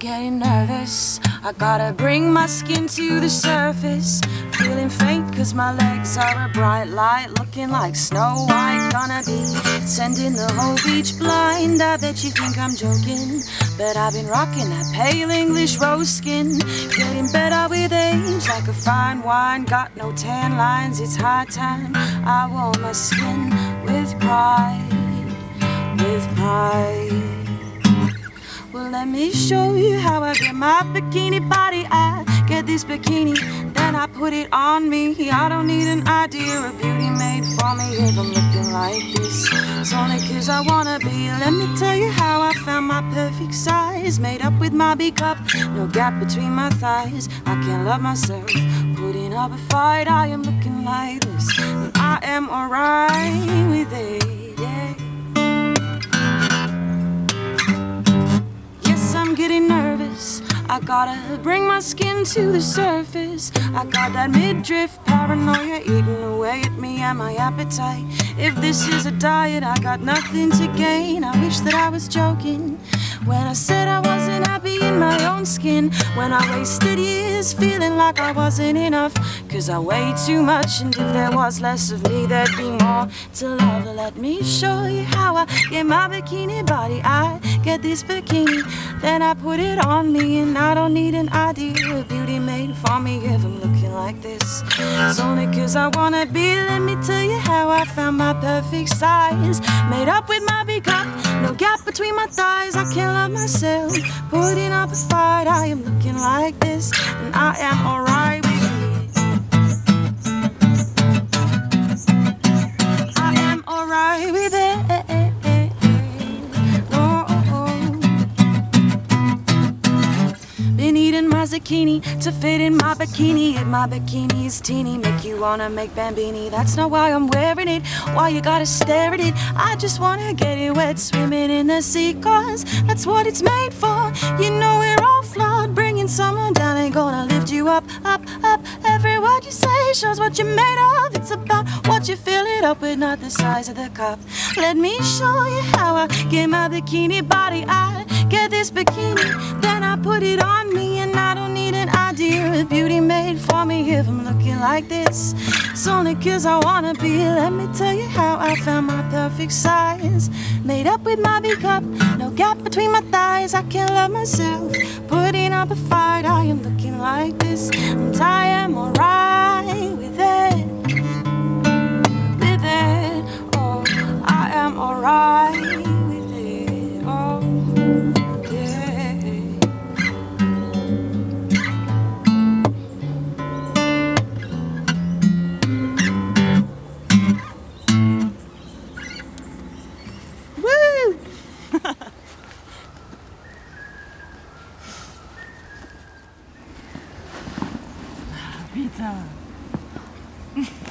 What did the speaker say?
getting nervous. I gotta bring my skin to the surface. Feeling faint cause my legs are a bright light, looking like Snow White. Gonna be sending the whole beach blind. I bet you think I'm joking, but I've been rocking that pale English rose skin. Getting better with age, like a fine wine. Got no tan lines, it's high time I warm my skin with pride, with pride. Well, let me show you how I get my bikini body. I get this bikini, then I put it on me. I don't need an idea of beauty made for me if I'm looking like this. It's only cause I wanna be. Let me tell you how I found my perfect size. Made up with my big cup, no gap between my thighs. I can't love myself, putting up a fight. I am looking like this, and I am alright with it, yeah. I'm getting nervous. I gotta bring my skin to the surface. I got that midriff paranoia eating away at me and my appetite. If this is a diet, I got nothing to gain. I wish that I was joking when I said I wasn't happy in my own skin. When I wasted years feeling like I wasn't enough, cause I weighed too much, and if there was less of me there'd be more to love. Let me show you how I get my bikini body. I get this bikini, then I put it on me, and I don't need an idea of beauty made for me if I'm looking like this. It's only cause I wanna be. Let me tell you how I found my perfect size. Made up with my big cup, no gap between my thighs. I can't love myself, putting up a fight. I am looking like this, and I am alright with it. I am alright with it. Been eating my zucchini to fit in my bikini. If my bikini is teeny, make you wanna make bambini. That's not why I'm wearing it, why you gotta stare at it. I just wanna get it wet, swimming in the sea, cause that's what it's made for. You know we're all flawed, bringing someone down ain't gonna lift you up, up, up. Every word you say shows what you're made of. It's about what you fill it up with, not the size of the cup. Let me show you how I get my bikini body. I get this bikini, then I put it on me, and I don't need an idea of beauty made for me if I'm looking like this. It's only cause I wanna be. Let me tell you how I found my perfect size. Made up with my big cup, no gap between my thighs. I can't love myself, putting up a fight. I am looking like this, and I am alright with it, with it. Oh, I am alright with it, oh. Pizza.